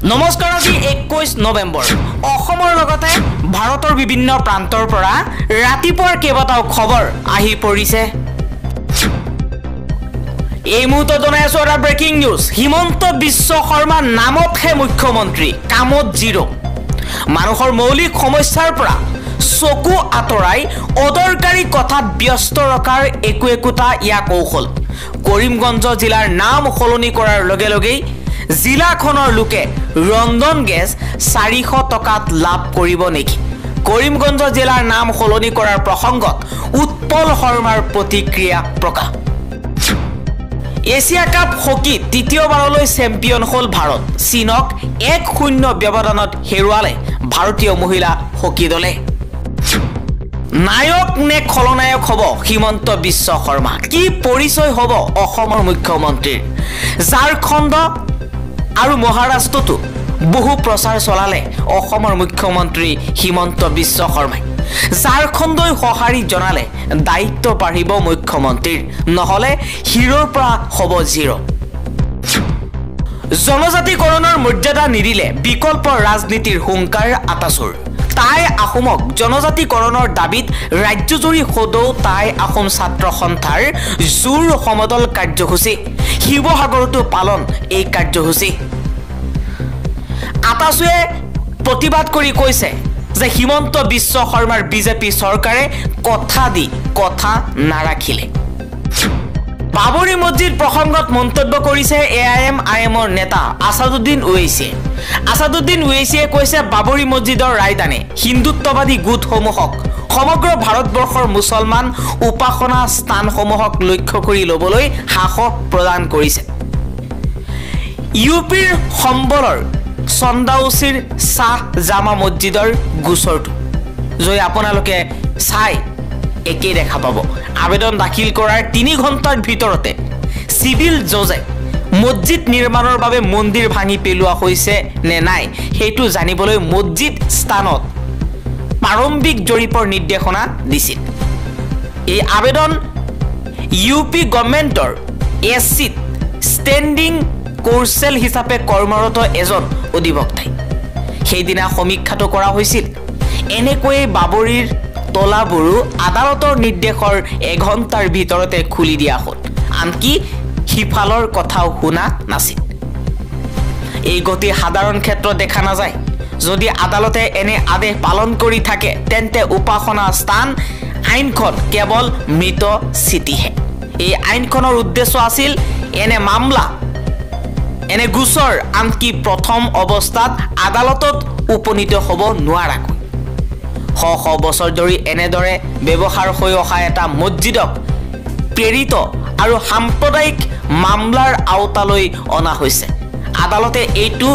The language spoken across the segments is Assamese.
নমস্কাৰ আজি 21 নৱেম্বৰ অসমৰ লগতে ভাৰতৰ বিভিন্ন প্ৰান্তৰ পৰা ৰাতিপুৱাৰ কেইবাটাও খবৰ আহি পৰিছে এই মুহূৰ্তত জনাই আছো এটা ব্ৰেকিং নিউজ হিমন্ত বিশ্ব শৰ্মা নামতহে মুখ্যমন্ত্ৰী কামত জিৰো মানুহৰ মৌলিক সমস্যাৰ পৰা চকু আতৰাই অদৰকাৰী কথাত ব্যস্ত ৰখাৰ একোটা ইয়া কৌশল কৰিমগঞ্জ জিলাৰ নাম সলনি কৰাৰ লগে লগেই জিলাখনৰ লোকে ৰন্ধন গেছ 400 টকাত লাভ কৰিব নেকি কৰিমগঞ্জ জিলাৰ নাম সলনি কৰাৰ প্ৰসংগত উৎপল শৰ্মাৰ প্ৰতিক্ৰিয়া প্ৰকাশ এছিয়া কাপ হকি তৃতীয়বাৰলৈ চেম্পিয়ন হল ভাৰত চীনক 1-0 ব্যৱধানত হেৰুৱালে ভাৰতীয় মহিলা হকি দলে নায়ক নে খলনায়ক হ'ব হিমন্ত বিশ্ব শৰ্মা কি পৰিচয় হ'ব অসমৰ মুখ্যমন্ত্ৰীৰ ঝাৰখণ্ড আৰু মহাৰাষ্ট্ৰতো বহু প্ৰচাৰ চলালে অসমৰ মুখ্যমন্ত্ৰী হিমন্ত বিশ্ব শৰ্মাই ঝাৰখণ্ডই সঁহাৰি জনালে দায়িত্ব বাঢ়িব মুখ্যমন্ত্ৰীৰ নহলে হিৰোৰ পৰা হ'ব জিৰো জনজাতিকৰণৰ মৰ্যাদা নিদিলে বিকল্প ৰাজনীতিৰ হুংকাৰ আটাচুৰ তাই আহোমক জনজাতিকৰণৰ দাবীত ৰাজ্যজুৰি সদৌ তাই আহোম ছাত্ৰ সন্থাৰ জোৰ সমদল কাৰ্যসূচী শিৱসাগৰতো পালন এই কাৰ্যসূচী আটাচুৱে প্ৰতিবাদ কৰি কৈছে যে হিমন্ত বিশ্ব শৰ্মাৰ বিজেপি চৰকাৰে কথা নাৰাখিলে বাবৰি মছজিদ প্ৰসংগত মন্তব্য কৰিছে এআইএমৰ নেতা আসাদুদ্দিন ওৱেইছিয়ে কৈছে বাবৰি মছজিদৰ ৰায়দানে হিন্দুত্ববাদী গোটসমূহক সমগ্ৰ ভাৰতবৰ্ষৰ মুছলমান উপাসনা স্থানসমূহক লক্ষ্য কৰি ল'বলৈ সাহস প্ৰদান কৰিছে ইউপিৰ সম্বলৰ চন্দাউচিৰ শাহ জামা মছজিদৰ গোচৰটো যদি আপোনালোকে চাই একেই দেখা পাব আবেদন দাখিল কৰাৰ 3 ঘণ্টাৰ ভিতৰতে সিভিল জজে মছজিদ নিৰ্মাণৰ বাবে মন্দিৰ ভাঙি পেলোৱা হৈছে নে নাই হেতু জানিবলৈ মছজিদ স্থানত প্ৰাৰম্ভিক জৰীপৰ নিৰ্দেশনা দিছিল এই আবেদন ইউপি গভৰ্ণমেণ্টৰ এসসি ষ্টেণ্ডিং কোৰ্চেল হিচাপে কৰ্মৰত এজন অধিবক্তাই সেইদিনা সমীক্ষাটো কৰা হৈছিল এনেকৈ বাবৰিৰ তলাবোৰো আদালতৰ নিৰ্দেশৰ 1 ঘণ্টাৰ ভিতৰতে খুলি দিয়া হ'ল আনকি হিফালৰ কথাও শুনা নাছিল এই গতি সাধাৰণ ক্ষেত্ৰত দেখা নাযায় যদি আদালতে এনে আদেশ পালন কৰি থাকে তেন্তে উপাসনা স্থান আইনখন কেৱল মৃত চিঠিহে এই আইনখনৰ উদ্দেশ্য আছিল এনে মামলা এনে গোচৰ আনকি প্ৰথম অৱস্থাত আদালতত উপনীত হ'ব নোৱাৰাকৈ শ বছৰ ধৰি এনেদৰে ব্যৱহাৰ হৈ অহা এটা মছজিদক প্ৰেৰিত আৰু সাম্প্ৰদায়িক মামলাৰ আওতালৈ অনা হৈছে আদালতে এইটো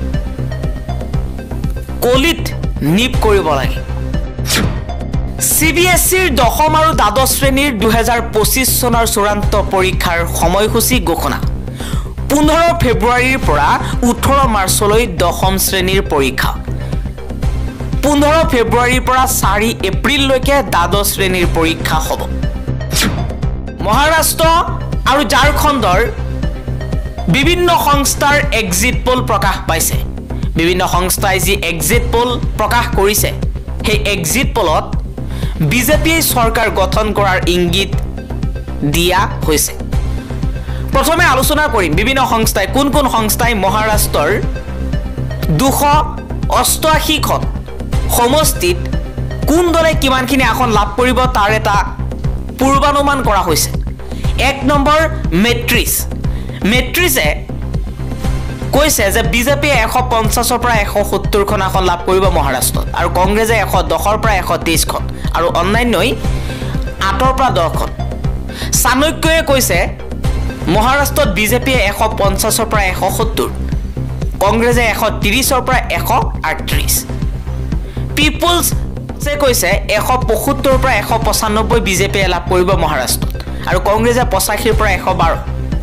কলিত নিপ কৰিব লাগে সিবিএসইৰ 10ম আৰু দ্বাদশ শ্ৰেণীৰ 2025 চনৰ চূড়ান্ত পৰীক্ষাৰ সময়সূচী ঘোষণা 15 ফেব্ৰুৱাৰীৰ পৰা 18 মাৰ্চলৈ 10ম শ্ৰেণীৰ পৰীক্ষা 15 ফেব্ৰুৱাৰীৰ পৰা 4 এপ্ৰিললৈকে দ্বাদশ শ্ৰেণীৰ পৰীক্ষা হ'ব মহাৰাষ্ট্ৰ আৰু ঝাৰখণ্ডৰ বিভিন্ন সংস্থাৰ এক্সিট পোল প্ৰকাশ পাইছে বিভিন্ন সংস্থাই যি এক্সিট পোল প্ৰকাশ কৰিছে সেই এক্সিট পোলত বিজেপি চৰকাৰ গঠন কৰাৰ ইংগিত দিয়া হৈছে প্ৰথমে আলোচনা কৰিম বিভিন্ন সংস্থাই কোন সংস্থাই মহাৰাষ্ট্ৰৰ 288 খন সমষ্টিত কোন দলে কিমানখিনি আসন লাভ কৰিব তাৰ এটা পূৰ্বানুমান কৰা হৈছে 1 নম্বৰ মেট্ৰিছে কৈছে যে বিজেপি 150 পৰা 170 খন আসন লাভ কৰিব মহাৰাষ্ট্ৰত আৰু কংগ্ৰেছে 110 পৰা 123 খন আৰু অন্যান্যই 8 পৰা 10 খন চাণক্যয়ে কৈছে মহাৰাষ্ট্ৰত বিজেপিয়ে 150 পৰা 170 কংগ্ৰেছে 130 পৰা 138 পিপলছে কৈছে 175 পৰা 195 বিজেপিয়ে লাভ কৰিব মহাৰাষ্ট্ৰত আৰু কংগ্ৰেছে 85 পৰা 112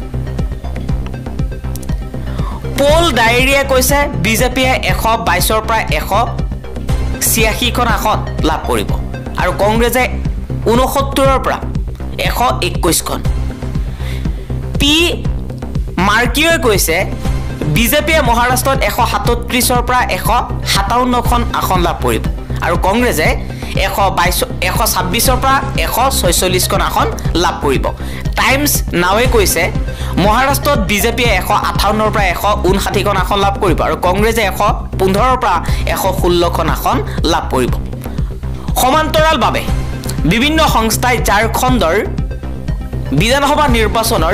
পোল ডায়েৰীয়ে কৈছে বিজেপিয়ে 122 পৰা 186 খন আসন লাভ কৰিব আৰু কংগ্ৰেছে 69 পৰা 121 খন পি মাৰ্কিয়ে কৈছে বিজেপিয়ে মহাৰাষ্ট্ৰত 137ৰ পৰা 157খন আসন লাভ কৰিব আৰু কংগ্ৰেছে 126ৰ পৰা 146খন আসন লাভ কৰিব টাইমছ নাৱে কৈছে মহাৰাষ্ট্ৰত বিজেপিয়ে 158ৰ পৰা 159খন আসন লাভ কৰিব আৰু কংগ্ৰেছে 115ৰ পৰা 116খন আসন লাভ কৰিব সমান্তৰালভাৱে বিভিন্ন সংস্থাই ঝাৰখণ্ডৰ বিধানসভা নিৰ্বাচনৰ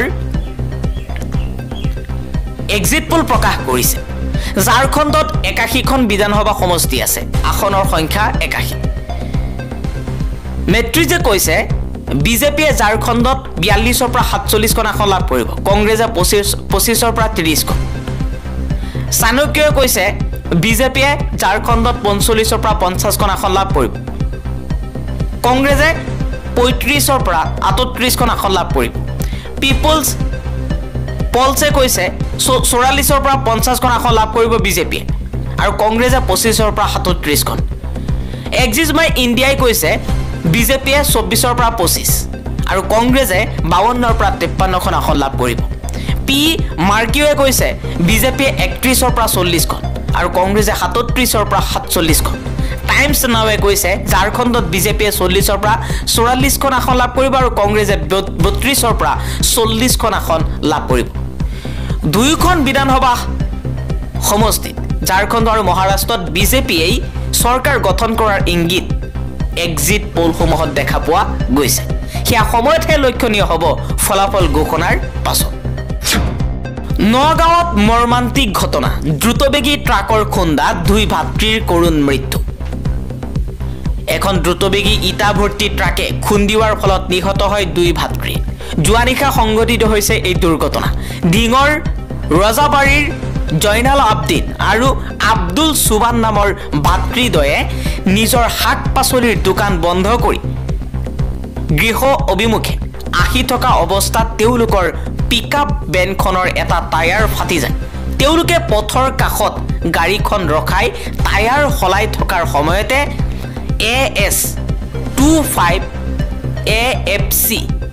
এক্সিট পোল প্ৰকাশ কৰিছে ঝাৰখণ্ডত 81খন বিধানসভা সমষ্টি আছে আসনৰ সংখ্যা 81 মেট্ৰিজে কৈছে বিজেপিয়ে ঝাৰখণ্ডত 42ৰ পৰা 47খন আসন লাভ কৰিব কংগ্ৰেছে 25ৰ পৰা 30খন চাণক্যই কৈছে বিজেপিয়ে ঝাৰখণ্ডত 45ৰ পৰা 50খন আসন লাভ কৰিব কংগ্ৰেছে 35ৰ পৰা 38খন আসন লাভ কৰিব পিপলছ পলছে কৈছে 44ৰ পৰা 50খন আসন লাভ কৰিব বিজেপিয়ে আৰু কংগ্ৰেছে 25ৰ পৰা 37খন এক্সিছ মাই ইণ্ডিয়াই কৈছে বিজেপিয়ে 24ৰ পৰা 25 আৰু কংগ্ৰেছে 52ৰ পৰা 53খন আসন লাভ কৰিব পি মাৰ্কিওৱে কৈছে বিজেপিয়ে 31ৰ পৰা 40খন আৰু কংগ্ৰেছে 37ৰ পৰা 47খন টাইমছ নাৱে কৈছে ঝাৰখণ্ডত বিজেপিয়ে 40ৰ পৰা 44খন আসন লাভ কৰিব আৰু কংগ্ৰেছে 32ৰ পৰা 40খন আসন লাভ কৰিব দুইখন বিধানসভা সমষ্টিত ঝাৰখণ্ড আৰু মহাৰাষ্ট্ৰত বিজেপিয়ে চৰকাৰ গঠন কৰাৰ ইংগিত এক্সিট পোলসমূহত দেখা পোৱা গৈছে হিয়া সময়তহে লক্ষণীয় হ'ব ফলাফল ঘোষণাৰ পাছত নগাঁৱত মৰ্মান্তিক ঘটনা দ্ৰুতবেগী ট্ৰাকৰ খুন্দাত দুই ভাতৃৰ কৰুণ মৃত্যু এখন দ্ৰুতবেগী ইটা ভৰ্তি ট্ৰাকে খুন্দিওৱাৰ ফলত নিহত হয় দুই ভাতৃ যোৱা নিশা সংঘটিত হৈছে এই দুৰ্ঘটনা ডিঙৰ ৰজাবাৰীৰ জয়নাল আব্দিন আৰু আব্দুল সুবান নামৰ ভাতৃদ্বয়ে নিজৰ শাক পাচলিৰ দোকান বন্ধ কৰি গৃহ অভিমুখে আহি থকা অৱস্থাত তেওঁলোকৰ পিকআপ ভেনখনৰ এটা টায়াৰ ফাটি যায় তেওঁলোকে পথৰ কাষত গাড়ীখন ৰখাই টায়াৰ সলাই থকাৰ সময়তে AS 25 AFC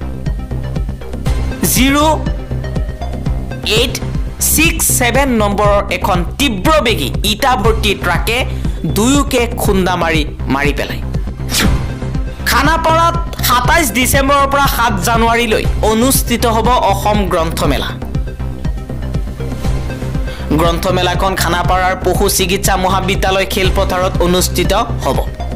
0867 নম্বৰৰ এখন তীব্ৰবেগী ইটা ভৰ্তি ট্ৰাকে দুয়োকে খুন্দা মাৰি পেলায় খানাপাৰাত 27 ডিচেম্বৰৰ পৰা 7 জানুৱাৰীলৈ অনুষ্ঠিত হ'ব অসম গ্ৰন্থমেলাখন খানাপাৰাৰ পশু চিকিৎসা মহাবিদ্যালয় খেলপথাৰত অনুষ্ঠিত হ'ব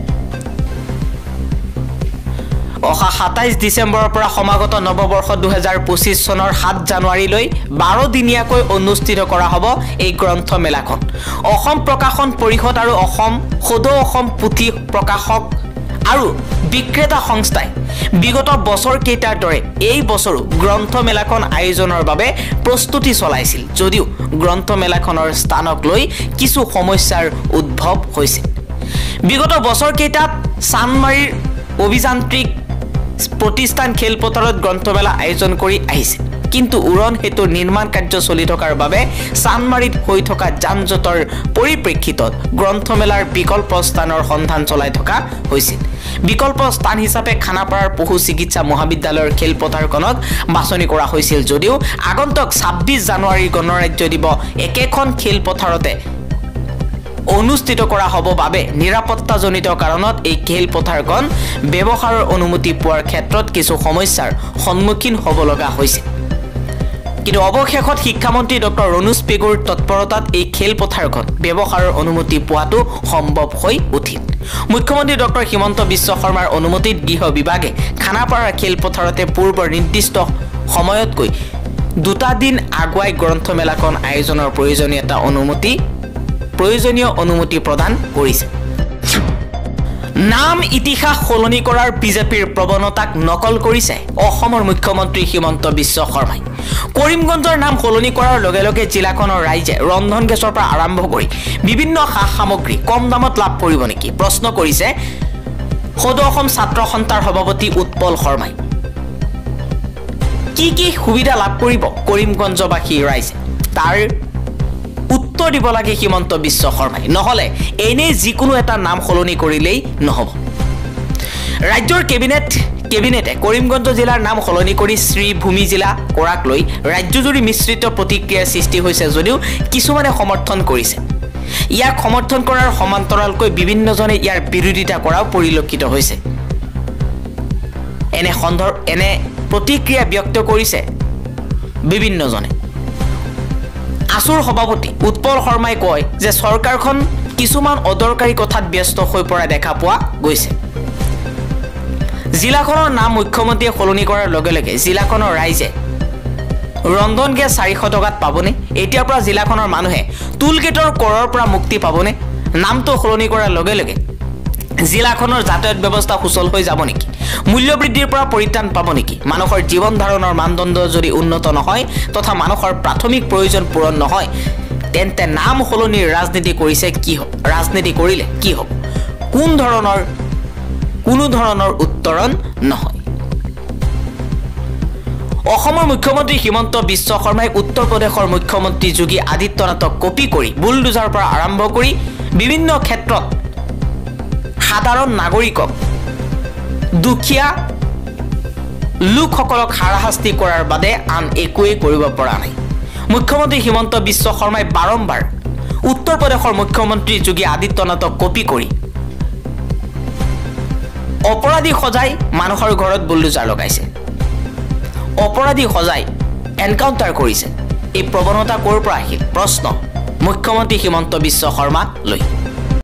অহা 27 ডিচেম্বৰৰ পৰা সমাগত নৱবৰ্ষ 2025 চনৰ 7 জানুৱাৰীলৈ 12 দিনীয়াকৈ অনুষ্ঠিত কৰা হ'ব এই গ্ৰন্থমেলাখন অসম প্ৰকাশন পৰিষদ আৰু সদৌ অসম পুথি প্ৰকাশক আৰু বিক্ৰেতা সংস্থাই বিগত বছৰ কেইটাৰ দৰে এই বছৰো গ্ৰন্থমেলাখন আয়োজনৰ বাবে প্ৰস্তুতি চলাইছিল যদিও গ্ৰন্থমেলাখনৰ স্থানক লৈ কিছু সমস্যাৰ উদ্ভৱ হৈছিল বিগত বছৰ কেইটাত চানমাৰীৰ অভিযান্ত্ৰিক প্ৰতিষ্ঠান খেলপথাৰত গ্ৰন্থমেলা আয়োজন কৰি আহিছে কিন্তু উৰণ হেতুৰ নিৰ্মাণ কাৰ্য চলি থকাৰ বাবে চানমাৰীত হৈ থকা যানজঁটৰ পৰিপ্ৰেক্ষিতত গ্ৰন্থমেলাৰ বিকল্প স্থানৰ সন্ধান চলাই থকা হৈছিল বিকল্প স্থান হিচাপে খানাপাৰাৰ পশু চিকিৎসা মহাবিদ্যালয়ৰ খেলপথাৰখনক বাছনি কৰা হৈছিল যদিও আগন্তুক 26 জানুৱাৰীৰ গণৰাজ্য দিৱস একেখন খেলপথাৰতে অনুষ্ঠিত কৰা হ'ব বাবে নিৰাপত্তাজনিত কাৰণত এই খেলপথাৰখন ব্যৱহাৰৰ অনুমতি পোৱাৰ ক্ষেত্ৰত কিছু সমস্যাৰ সন্মুখীন হ'ব লগা হৈছে কিন্তু অৱশেষত শিক্ষামন্ত্ৰী ডক্টৰ ৰণোজ পেগুৰ তৎপৰতাত এই খেলপথাৰখন ব্যৱহাৰৰ অনুমতি পোৱাটো সম্ভৱ হৈ উঠিল মুখ্যমন্ত্ৰী ডক্টৰ হিমন্ত বিশ্ব শৰ্মাৰ অনুমতিত গৃহ বিভাগে খানাপাৰা খেলপথাৰতে পূৰ্বৰ নিৰ্দিষ্ট সময়তকৈ দুটা দিন আগুৱাই গ্ৰন্থমেলাখন আয়োজনৰ প্ৰয়োজনীয় অনুমতি প্ৰদান কৰিছে নাম ইতিহাস সলনি কৰাৰ বিজেপিৰ প্ৰৱণতাক নকল কৰিছে অসমৰ মুখ্যমন্ত্ৰী হিমন্ত বিশ্ব শৰ্মাই কৰিমগঞ্জৰ নাম সলনি কৰাৰ লগে লগে জিলাখনৰ ৰাইজে ৰন্ধন গেছৰ পৰা আৰম্ভ কৰি বিভিন্ন সামগ্ৰী কম দামত লাভ কৰিব নেকি প্ৰশ্ন কৰিছে সদৌ অসম ছাত্ৰ সন্থাৰ সভাপতি উৎপল শৰ্মাই কি সুবিধা লাভ কৰিব কৰিমগঞ্জবাসী ৰাইজে তাৰ উত্তৰ দিব লাগে হিমন্ত বিশ্ব শৰ্মাই নহলে এনে যিকোনো এটা নাম সলনি কৰিলেই নহব ৰাজ্যৰ কেবিনেটে কৰিমগঞ্জ জিলাৰ নাম সলনি কৰি শ্ৰীভূমি জিলা কৰাক লৈ ৰাজ্যজুৰি মিশ্ৰিত প্ৰতিক্ৰিয়াৰ সৃষ্টি হৈছে যদিও কিছুমানে সমৰ্থন কৰিছে ইয়াক সমৰ্থন কৰাৰ সমান্তৰালকৈ বিভিন্নজনে ইয়াৰ বিৰোধিতা কৰাও পৰিলক্ষিত হৈছে এনে প্ৰতিক্ৰিয়া ব্যক্ত কৰিছে বিভিন্নজনে আসুৰ সভাপতি উৎপল শৰ্মাই কয় যে চৰকাৰখন কিছুমান অদৰকাৰী কথাত ব্যস্ত হৈ পৰা দেখা পোৱা গৈছে জিলাখনৰ নাম মুখ্যমন্ত্ৰীয়ে সলনি কৰাৰ লগে লগে জিলাখনৰ ৰাইজে ৰন্ধন গেছ 400 টকাত পাবনে এতিয়াৰ পৰা জিলাখনৰ মানুহে টুল গেটৰ কৰৰ পৰা মুক্তি পাবনে নামটো সলনি কৰাৰ লগে লগে জিলাখনৰ যাতায়াত ব্যৱস্থা সুচল হৈ যাব নেকি মূল্য বৃদ্ধিৰ পৰা পৰিত্ৰাণ পাব নেকি মানুহৰ জীৱন ধাৰণৰ মানদণ্ড যদি উন্নত নহয় তথা মানুহৰ প্ৰাথমিক প্ৰয়োজন পূৰণ নহয় তেন্তে নাম সলনিৰ ৰাজনীতি কৰিছে কি হ'ব ৰাজনীতি কৰিলে কি হ'ব কোনো ধৰণৰ উত্তৰণ নহয় অসমৰ মুখ্যমন্ত্ৰী হিমন্ত বিশ্ব শৰ্মাই উত্তৰ প্ৰদেশৰ মুখ্যমন্ত্ৰী যোগী আদিত্যনাথক কপি কৰি বুলডোজাৰ পৰা আৰম্ভ কৰি বিভিন্ন ক্ষেত্ৰত সাধাৰণ নাগৰিকক দুখীয়া লোকসকলক হাৰাশাস্তি কৰাৰ বাদে আন একোৱেই কৰিব পৰা নাই মুখ্যমন্ত্ৰী হিমন্ত বিশ্ব শৰ্মাই বাৰম্বাৰ উত্তৰ প্ৰদেশৰ মুখ্যমন্ত্ৰী যোগী আদিত্যনাথক কপি কৰি অপৰাধী সজাই মানুহৰ ঘৰত বুলডোজাৰ লগাইছে অপৰাধী সজাই এনকাউন্টাৰ কৰিছে এই প্ৰৱণতা ক'ৰ পৰা আহিল প্ৰশ্ন মুখ্যমন্ত্ৰী হিমন্ত বিশ্ব শৰ্মাক লৈ